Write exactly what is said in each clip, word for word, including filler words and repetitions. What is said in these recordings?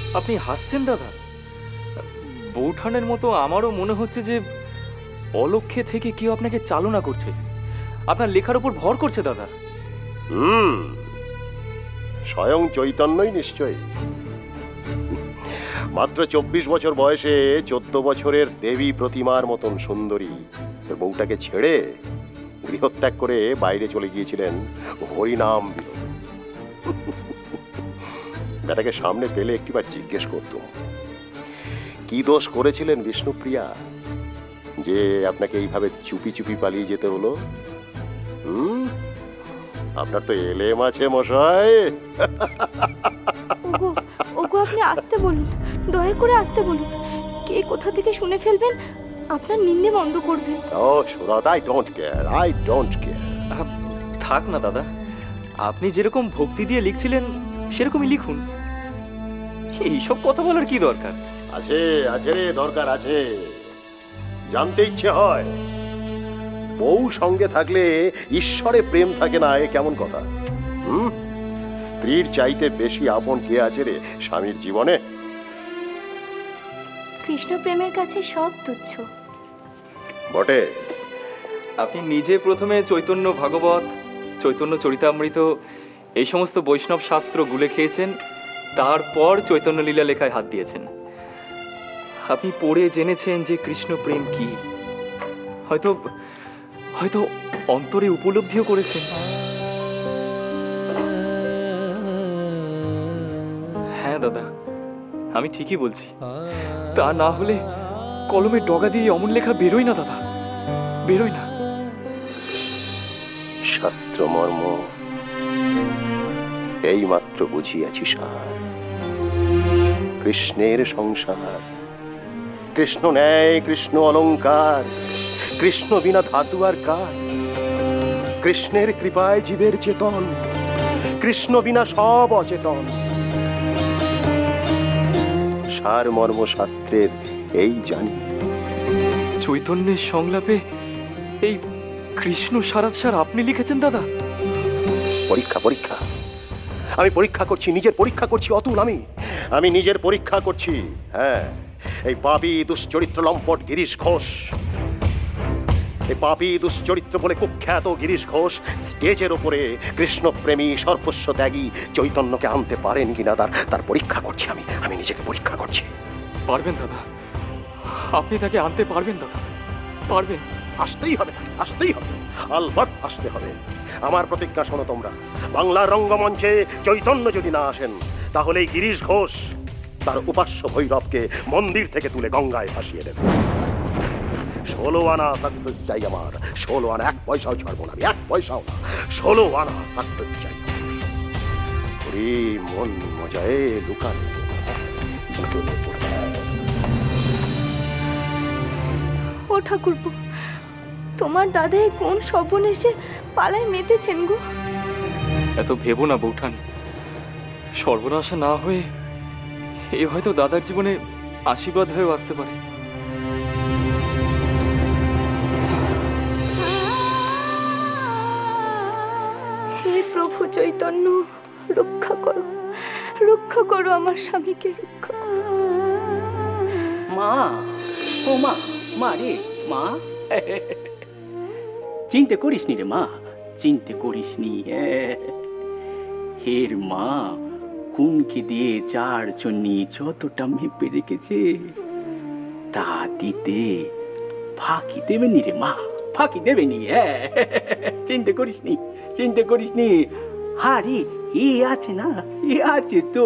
আপনি হাসছেন দাদা? বৌঠানের মতো আমারও মনে হচ্ছে যে অলক্ষ্যে থেকে কেউ আপনাকে চালনা করছে, আপনার লেখার উপর ভর করছে দাদা। হুম, স্বয়ং চৈতন্যই নিশ্চয়ই। মাত্র চব্বিশ বছর বয়সে চোদ্দ বছরের দেবী প্রতিমার মতন সুন্দরী বউটাকে ছেড়ে গৃহত্যাগ করে বাইরে চলে গিয়েছিলেন হরিনাম বিরোধে। বেটাকে সামনে পেলে একটিবার জিজ্ঞেস করতুম কি দোষ করেছিলেন বিষ্ণুপ্রিয়া যে আপনাকে এইভাবে চুপি চুপি পালিয়ে যেতে হলো। হুম, আপনার তো এলেম আছে মশাই। ওগো ওগো আপনি আসতে বলুন, দয়া করে আসতে বলুন। কে কোথা থেকে শুনে ফেলবেন, আপনার নিন্দে বন্ধ করবেন। ও সুরত, I don't care, I don't care. থাক না দাদা, আপনি যেরকম ভক্তি দিয়ে লিখছিলেন সেরকমই লিখুন। এইসব কথা বলার কি দরকার আছে? আছে রে, দরকার আছে। জানতে ইচ্ছে হয় বউ সঙ্গে থাকলে ঈশ্বরে প্রেম থাকে না, এ কেমন কথা? হুম, স্ত্রীর চাইতে বেশি আপন কে আছে রে স্বামীর জীবনে? কৃষ্ণ প্রেমের কাছে সব তুচ্ছ। বটে। আপনি নিজে প্রথমে চৈতন্য ভাগবত, চৈতন্য চরিতামৃত এই সমস্ত বৈষ্ণব শাস্ত্র গুলে খেয়েছেন, তারপর চৈতন্য লীলা লেখায় হাত দিয়েছেন। আপনি পড়ে জেনেছেন যে কৃষ্ণ প্রেম কি, হয়তো হয়তো অন্তরে উপলব্ধিও করেছেন। হ্যাঁ দাদা, আমি ঠিকই বলছি। তা না হলে কলমে ডগা দিয়ে অমন লেখা বেরোয় না দাদা, বেরোয় না। শাস্ত্র মর্ম এই মাত্র বুঝিয়াছি সার। কৃষ্ণের সংসার, কৃষ্ণ ন্যায়, কৃষ্ণ অলঙ্কার, কৃষ্ণ বিনা ধাতু আর কার। কৃষ্ণের কৃপায় জীবের চেতন, কৃষ্ণ বিনা সব অচেতন। সার মর্ম শাস্ত্রের এই জানি। চৈতন্যের সংলাপে এই কৃষ্ণ সারাৎ সার আপনি লিখেছেন দাদা? পরীক্ষা পরীক্ষা আমি পরীক্ষা করছি, নিজের পরীক্ষা করছি অতুল। আমি আমি নিজের পরীক্ষা করছি। হ্যাঁ, এই পাপী দুশ্চরিত্র লম্পট গিরিশ ঘোষ, এই পাপী দুশ্চরিত্র বলে কুখ্যাত গিরিশ ঘোষ স্টেজের ওপরে কৃষ্ণপ্রেমী সর্বস্ব ত্যাগী চৈতন্যকে আনতে পারেন কিনা তার তার পরীক্ষা করছি। আমি আমি নিজেকে পরীক্ষা করছি। পারবেন দাদা, আপনি তাকে আনতে পারবেন দাদা, পারবেন। আসতেই হবে, আসতেই হবে, আলবাত আসতে হবে। আমার প্রতিজ্ঞা শোনো তোমরা, বাংলার রঙ্গমঞ্চে চৈতন্য যদি না আসেন তাহলে এই গিরিশ ঘোষ তার উপাস্য ভৈরবকে মন্দির থেকে তুলে গঙ্গায় ভাসিয়ে দেবে। ষোলো আনা সাকসেস চাই আমার, ষোলো আনা, এক পয়সাও ছাড়বো না, এক পয়সাও না, ষোলো আনা সাকসেস চাই। মন মজায় লুকানো ও ঠাকুরপো, তোমার দাদাই কোন স্বপনে এসে পালায় মেতেছেন গো? এত ভেবো না বৌঠান, সর্বনাশা না হয়ে এ হয়তো দাদার জীবনে আশীর্বাদ হয়েও আসতে পারে। হে প্রভু চৈতন্য, রক্ষা করো, রক্ষা করো আমার স্বামীকে, রক্ষা করো। মা, ও মা, মা রে মা, চিন্তা করিস নি রে মা, চিন্তা করিস নি। হের মা কুনকে দিয়ে চার জন্য যতটা মেপে রেখেছে তা দিতে ফাঁকি দেবে নি রে মা, ফাঁকি দেবে নি। হ্যাঁ, চিন্তা করিস নি, চিন্তা করিস নি। হারি এ আছে না, এ আছে তো।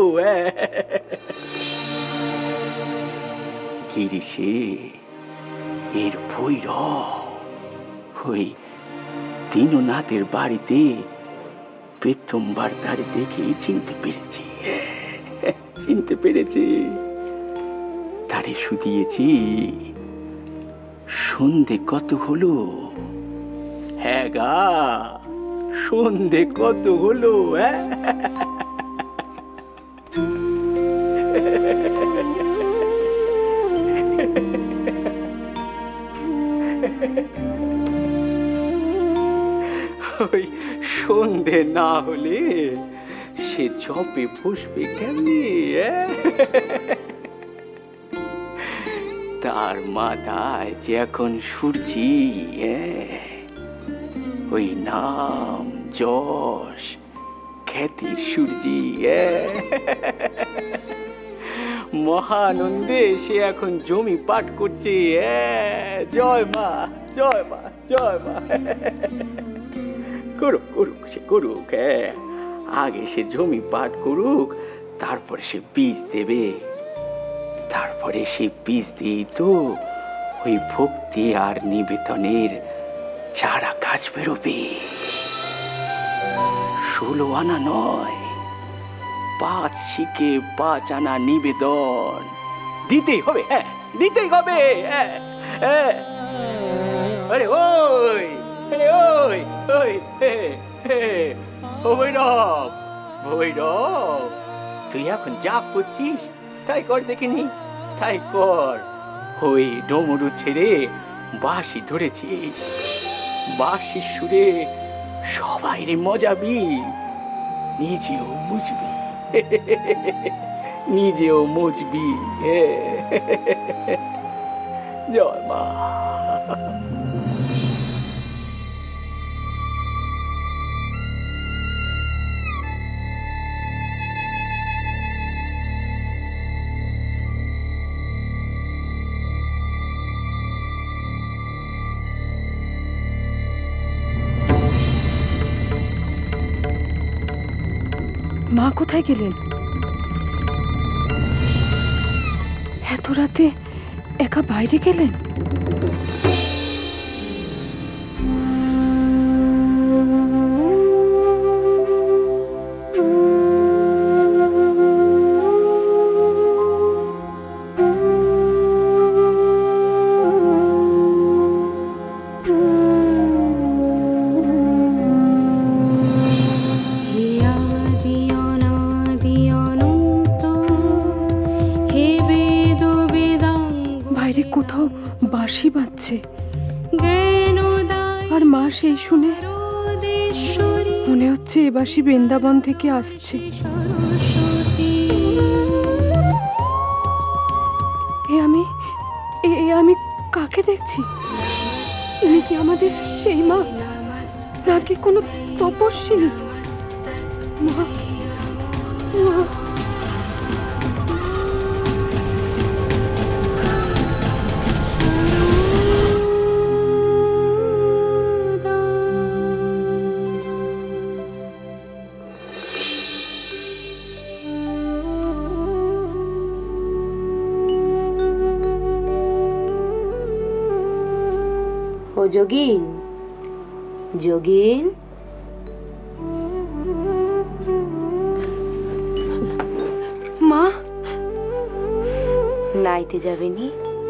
গিরিশে এর ভৈরব ওই দীননাথের বাড়িতে প্রথমবার তারে দেখে চিনতে পেরেছি, চিনতে পেরেছি। তারে শুধিয়েছি। সন্ধে কত হলো? হ্যাঁ গা, সন্ধে কত হলো? ওই সন্ধে না হলে সে সে জপে বসবে কেমনি? তার মাথায় যে এখন সূর্যি, ওই নাম যশ খ্যাতির সূর্যি, মহানন্দে সে এখন জমি পাঠ করছে। জয় মা, জয় মা, জয় মা। করুক করুক সে করুক, হ্যাঁ আগে সে জমি পাঠ করুক, তারপরে সে বীজ দেবে, তারপরে সে বীজ দিয়েই তো ওই ভক্তি আর নিবেদনের চারা গাছ বেরোবে। ষোলো আনা নয়, পাঁচ শিখে পাঁচ আনা নিবেদন দিতেই হবে, হ্যাঁ দিতেই হবে। হ্যাঁ হ্যাঁ আরে ওই আরে ওই ওই হে হে ও ভৈরব, ভৈরব তুই এখন যা করছিস তাই কর দেখিনি, তাই কর। ওই ডমরু ছেড়ে বাঁশি ধরেছিস, বাঁশির সুরে সবাই রে মজাবি, নিজেও বুঝবি, নিজেও মুজবি। জয় মা। মা কোথায় গেলেন? এত রাতে একা বাইরে গেলেন? কোথাও বাঁশি বাজছে, আর মা সেই শুনে মনে হচ্ছে এ বাঁশি বৃন্দাবন থেকে আসছে। এ আমি এ আমি কাকে দেখছি? ইনি কি আমাদের সেই মা, নাকি কোনো তপস্বিনী? মা মা যোগিন, যোগিন, মা নাইতে যাবেনি?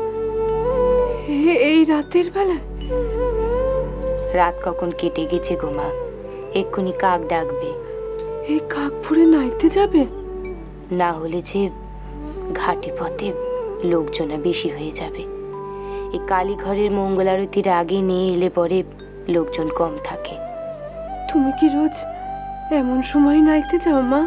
এই রাতের বেলা? রাত কখন কেটে গেছে গো মা, এক্ষুনি কাক ডাকবে। এই কাক ভরে নাইতে যাবে? না হলে যে ঘাটে পথে লোকজনা বেশি হয়ে যাবে। এই কালী ঘরের মঙ্গল আরতির আগে নিয়ে এলে পরে লোকজন কম থাকে। তুমি কি রোজ এমন সময় নাইতে যাও মা?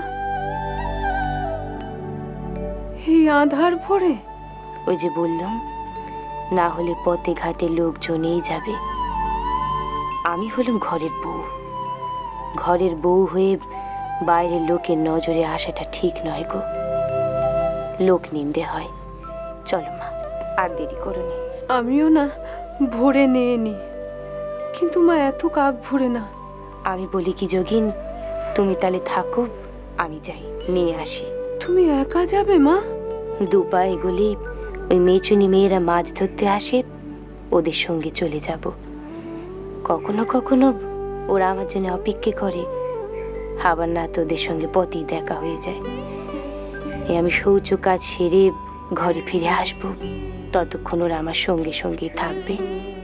এই আধার ভরে? ওই যে বললাম, না হলে পথে ঘাটে লোকজনেই যাবে। আমি হলাম ঘরের বউ, ঘরের বউ হয়ে বাইরের লোকের নজরে আসাটা ঠিক নয় গো, লোক নিন্দে হয়। চলো মা, আর দেরি করো নি। আমিও না ভরে নিয়ে নি, কিন্তু মা এত কাক ভরে না। আমি বলি কি যোগিন, তুমি তাহলে থাকো, আমি যাই নিয়ে আসি। তুমি একা যাবে মা? দুপা এগুলি ওই মেচুনি মেয়েরা মাছ ধরতে আসে, ওদের সঙ্গে চলে যাব। কখনো কখনো ওরা আমার জন্য অপেক্ষা করে, আবার না তো ওদের সঙ্গে পথেই দেখা হয়ে যায়। এ আমি শৌচ কাজ সেরে ঘরে ফিরে আসবো, ততক্ষণ ওরা আমার সঙ্গে সঙ্গে থাকবে।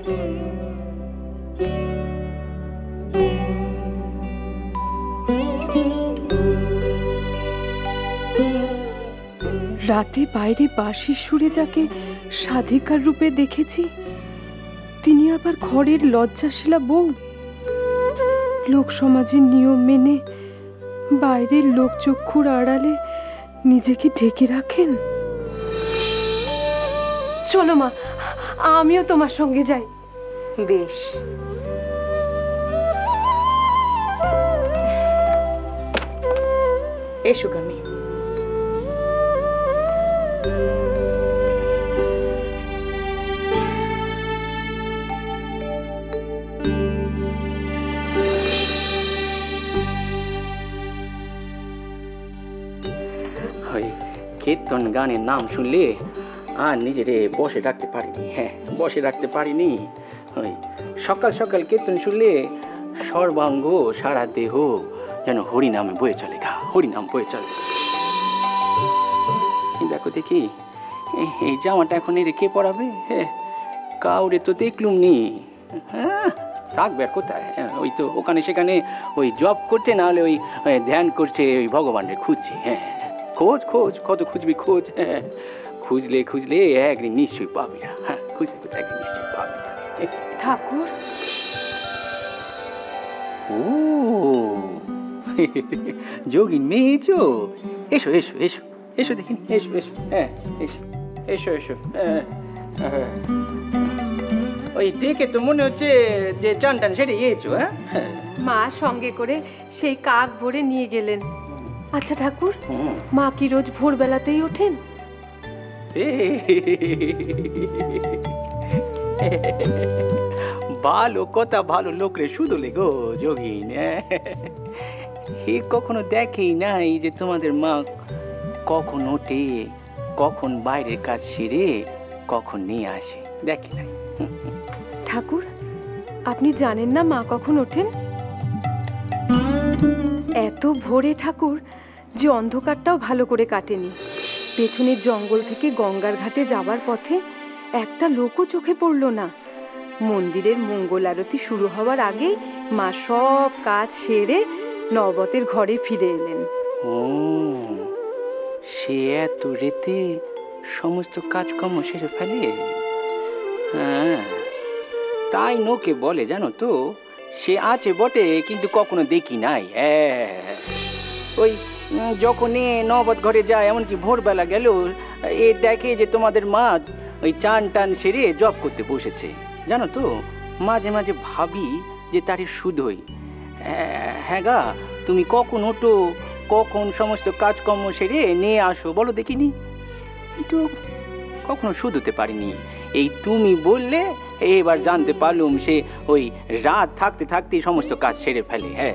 রাতে বাইরে বাঁশির সুরে যাকে সাধিকার রূপে দেখেছি, তিনি আবার ঘরের লজ্জাশীলা বউ। লোক সমাজের নিয়ম মেনে বাইরের লোক চক্ষুর আড়ালে নিজেকে ঢেকে রাখেন? চলো মা, আমিও তোমার সঙ্গে যাই। বেশ, এসো গামি। ওই কীর্তন গানের নাম শুনলে আর নিজেরে বসে রাখতে পারিনি। হ্যাঁ, বসে রাখতে পারিনি। ওই সকাল সকাল কীর্তন শুনলে সর্বাঙ্গ সারা দেহ যেন হরিনামে বয়ে চলে, গা হরিনাম বয়ে চলে। দেখো দেখি এই জামাটা এখন এর কে পরাবে? হ্যাঁ, কাউরে তো দেখলুম নি। হ্যাঁ, থাকবে আর কোথায়? ওই তো ওখানে সেখানে ওই জব করছে, না হলে ওই ধ্যান করছে, ওই ভগবানের খুঁজছে। হ্যাঁ, খোঁজ খোঁজ, কত খুঁজবি খোঁজ। হ্যাঁ, খুঁজলে খুঁজলে একদিন নিশ্চয়ই পাবি না। হ্যাঁ, খুঁজলে খুঁজলে একদিন নিশ্চয়ই পাবি না। ঠাকুর, ও যোগিন মেয়েছো, এসো এসো এসো এসো দেখি, এসো এসো। হ্যাঁ, এসো এসো এসো। হ্যাঁ, হ্যাঁ, ওই দেখে তো মনে হচ্ছে যে চান টান সেরে গিয়েছো। হ্যাঁ, মা সঙ্গে করে সেই কাক ভরে নিয়ে গেলেন। আচ্ছা ঠাকুর, মা কি রোজ ভোরবেলাতেই ওঠেন? ভালো কথা, ভালো লোকরে শুধলে গো যোগিন। হে কখনো দেখেই নাই যে তোমাদের মা কখন ওঠে, কখন বাইরের কাজ সেরে কখন নিয়ে আসে, দেখি নাই। ঠাকুর, আপনি জানেন না মা কখন ওঠেন? এত ভোরে ঠাকুর যে অন্ধকারটাও ভালো করে কাটেনি। পেছনের জঙ্গল থেকে গঙ্গার ঘাটে যাবার পথে একটা লোকও চোখে পড়ল না। মন্দিরের মঙ্গল আরতি শুরু হওয়ার আগেই মা সব কাজ সেরে নবতের ঘরে ফিরে এলেন। ও, সে এত রেতে সমস্ত কাজকর্ম সেরে ফেলে? হ্যাঁ, তাই নোকে বলে জানো তো, সে আছে বটে কিন্তু কখনো দেখি নাই। হ্যাঁ, ওই যখন এ নবত ঘরে যায়, এমনকি ভোরবেলা গেল, এ দেখে যে তোমাদের মা ওই চান টান সেরে জব করতে বসেছে। জানো তো, মাঝে মাঝে ভাবি যে তারই শুধুই। হ্যাঁ গা, তুমি কখন ওঠো, কখন সমস্ত কাজকর্ম সেরে নিয়ে আসো বলো দেখিনি? কিন্তু কখনো শুধুতে পারিনি। এই তুমি বললে এবার জানতে পারলুম সে ওই রাত থাকতে থাকতে সমস্ত কাজ সেরে ফেলে। হ্যাঁ,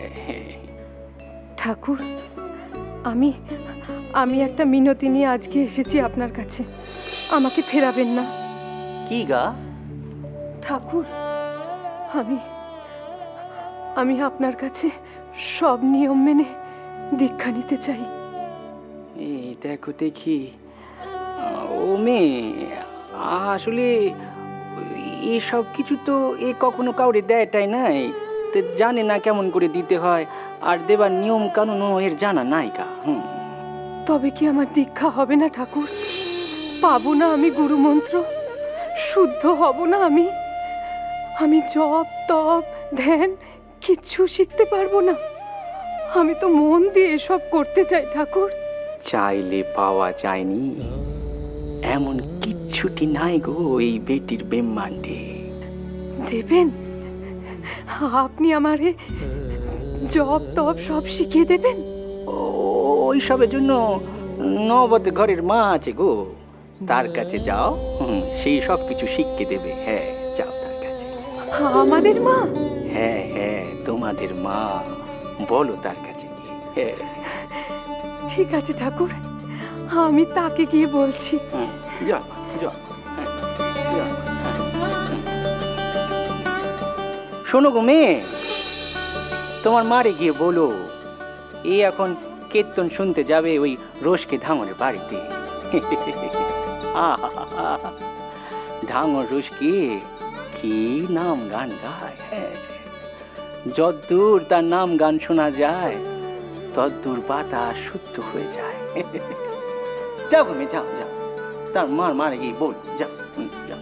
ঠাকুর, আমি আমি একটা মিনতি নিয়ে আজকে এসেছি আপনার কাছে। আমাকে ফেরাবেন না। কি গা? ঠাকুর, আমি আমি আপনার কাছে সব নিয়ম মেনে দীক্ষা নিতে চাই। এই দেখো দেখি, ও মেয়ে, আসলে এসব কিছু তো এ কখনো কাউরে দেয়টাই নাই, তো জানে না কেমন করে দিতে হয়, আর দেবার নিয়ম কানুনও এর জানা নাই কা। হুম, তবে কি আমার দীক্ষা হবে না ঠাকুর? পাবো না আমি গুরুমন্ত্র? শুদ্ধ হব না আমি? আমি জপ তপ ধ্যান কিচ্ছু শিখতে পারবো না? আমি তো মন দিয়ে এসব করতে চাই ঠাকুর। চাইলে পাওয়া যায়নি এমন কিচ্ছুটি নাই গো এই বেটির ব্রহ্মাণ্ডে। দেবেন আপনি আমারে জপ তপ সব শিখিয়ে দেবেন? ওই সবের জন্য নবত ঘরের মা আছে গো, তার কাছে যাও, সেই সব কিছু শিখিয়ে দেবে। হ্যাঁ, যাও তার কাছে। আমাদের মা? হ্যাঁ হ্যাঁ, তোমাদের মা, বলো তার কাছে গিয়ে। হ্যাঁ, ঠিক আছে ঠাকুর, আমি তাকে গিয়ে বলছি। যাও যাও। শোনো গো মেয়ে, তোমার মারে গিয়ে বলো এই এখন কীর্তন শুনতে যাবে ওই রোশকে ধাঙরের বাড়িতে। ধাঙর রোশকে কি নাম গান গায়। যদ্দূর তার নাম গান শোনা যায় তদ্দূর বাতাস শুদ্ধ হয়ে যায়। যাও গো মেয়ে, যাও যাও, তার মার মারে গিয়ে বল, যাও যাও।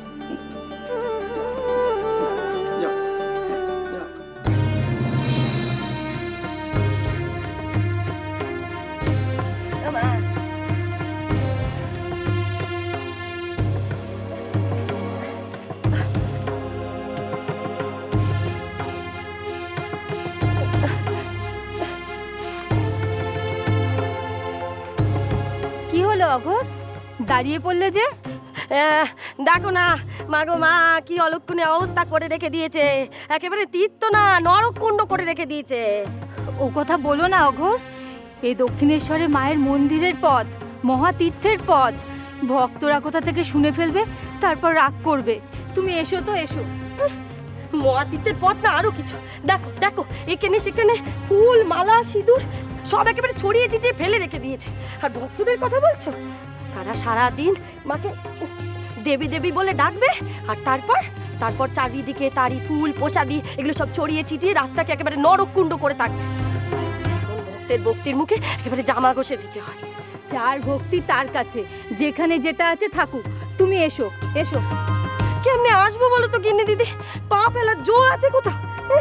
অঘর, দাঁড়িয়ে পড়লে যে? দেখো না মাগো মা, কি অলক্ষণে অবস্থা করে রেখে দিয়েছে, একেবারে তীর্থ না নরককুণ্ড করে রেখে দিয়েছে। ও কথা বলো না অঘর, এই দক্ষিণেশ্বরে মায়ের মন্দিরের পথ, মহাতীর্থের পথ। ভক্তরা কোথা থেকে শুনে ফেলবে, তারপর রাগ করবে। তুমি এসো তো, এসো। মহাতীর্থের পথ না আরো কিছু। দেখো দেখো, এখানে সেখানে ফুল মালা সিঁদুর সব একেবারে ছড়িয়ে ছিটিয়ে ফেলে রেখে দিয়েছে। আর ভক্তদের কথা বলছো, তারা সারা দিন মাকে দেবী দেবী বলে ডাকবে, আর তারপর তারপর চারিদিকে তারি ফুল প্রসাদি এগুলো সব ছড়িয়ে ছিটিয়ে রাস্তাকে একেবারে নরককুণ্ড করে থাকবে। ভক্তের ভক্তির মুখে একেবারে জামা ঘষে দিতে হয়। যার ভক্তি তার কাছে, যেখানে যেটা আছে থাকুক। তুমি এসো, এসো। কেমনে আসবো বলো তো গিন্নি দিদি, পা ফেলার জো আছে কোথা?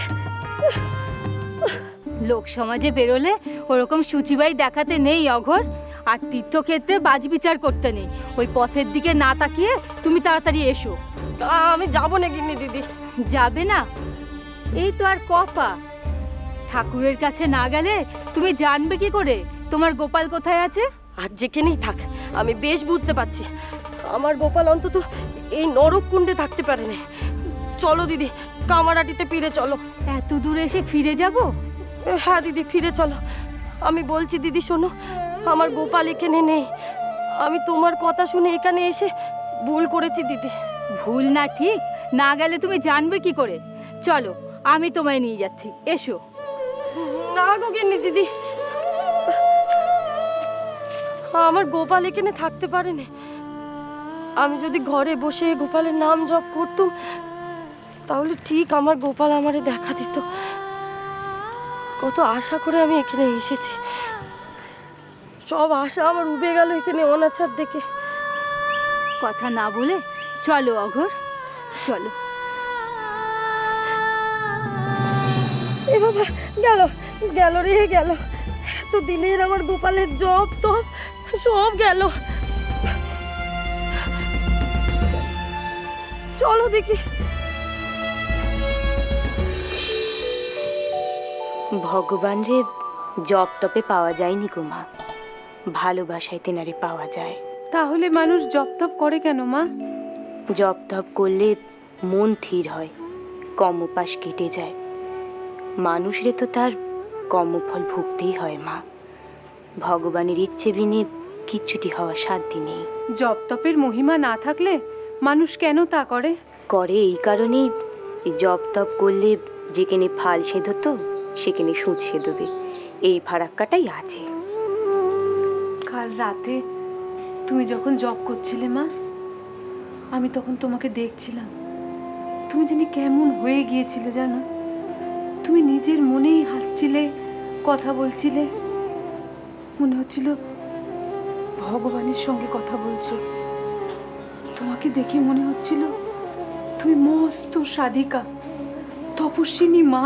লোক সমাজে বেরোলে ওরকম সূচিবাই দেখাতে নেই অঘর, আর তীর্থক্ষেত্রে বাজ বিচার করতে নেই। ওই পথের দিকে না তাকিয়ে তুমি তাড়াতাড়ি এসো। আমি যাবো না গিন্নি দিদি। যাবে না? এই তো আর কপা। ঠাকুরের কাছে না গেলে তুমি জানবে কি করে তোমার গোপাল কোথায় আছে? আর যেখানেই থাক, আমি বেশ বুঝতে পারছি আমার গোপাল অন্তত এই নরক কুণ্ডে থাকতে পারে না। চলো দিদি, কামারাটিতে ফিরে চলো। এত দূর এসে ফিরে যাব? হ্যাঁ দিদি, ফিরে চলো। আমি বলছি দিদি শোনো, আমার গোপাল এখানে নেই। আমি তোমার কথা শুনে এখানে এসে ভুল করেছি দিদি। ভুল না ঠিক না গেলে তুমি জানবে কি করে? চলো, আমি তোমায় নিয়ে যাচ্ছি, এসো। না গো গিন্নি দিদি, আমার গোপাল এখানে থাকতে পারে না। আমি যদি ঘরে বসে গোপালের নাম জপ করতাম, তাহলে ঠিক আমার গোপাল আমারে দেখা দিত। কত আশা করে আমি এখানে এসেছি, সব আশা আমার উবে গেল এখানে অনাচার দেখে। কথা না বলে চলো অঘর, চলো। এ বাবা, গেল গেল রে গেল। তো দিনের আমার গোপালের জপ তপ সব গেল। চলো দেখি। ভগবান রে জপ তপে পাওয়া যায়নি গো মা, ভালোবাসায় তেনারে পাওয়া যায়। তাহলে মানুষ জপ তপ করে কেন মা? জপ তপ করলে মন স্থির হয়, কর্মপাশ কেটে যায়। মানুষরে তো তার কর্মফল ভুগতেই হয় মা। ভগবানের ইচ্ছে বিনে কিচ্ছুটি হওয়া সাধ্য নেই। জপ তপের মহিমা না থাকলে মানুষ কেন তা করে? করে এই কারণেই, জপ তপ করলে যেখানে ফাল সেধত সেখানে সুদ সেধবে, এই ফারাক্কাটাই আছে। কাল রাতে তুমি যখন জপ করছিলে মা, আমি তখন তোমাকে দেখছিলাম। তুমি জানি কেমন হয়ে গিয়েছিলে জানো? তুমি নিজের মনেই হাসছিলে, কথা বলছিলে, মনে হচ্ছিল ভগবানের সঙ্গে কথা বলছো। তোমাকে দেখে মনে হচ্ছিল তুমি মস্ত সাধিকা, তপস্বিনী মা।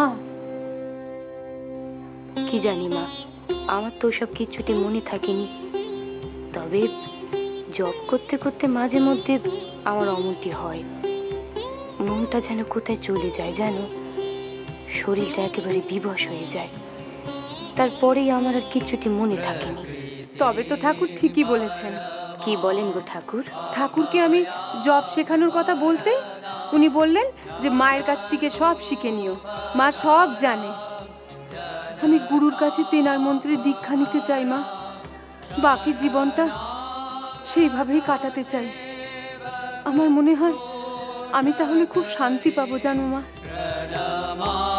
কি জানি মা, আমার তো সব কিচ্ছুটি মনে থাকেনি। তবে জব করতে করতে মাঝে মধ্যে আমার অমনটি হয়, মনটা যেন কোথায় চলে যায় জানো, শরীরটা একেবারে বিবশ হয়ে যায়। তারপরেই আমার আর কিচ্ছুটি মনে থাকেনি। তবে তো ঠাকুর ঠিকই বলেছেন। কি বলেন গো ঠাকুর? ঠাকুরকে আমি জব শেখানোর কথা বলতে উনি বললেন যে মায়ের কাছ থেকে সব শিখে নিও, মা সব জানে। আমি গুরুর কাছে তেনার মন্ত্রের দীক্ষা নিতে চাই মা, বাকি জীবনটা সেইভাবেই কাটাতে চাই। আমার মনে হয় আমি তাহলে খুব শান্তি পাবো জানো মা।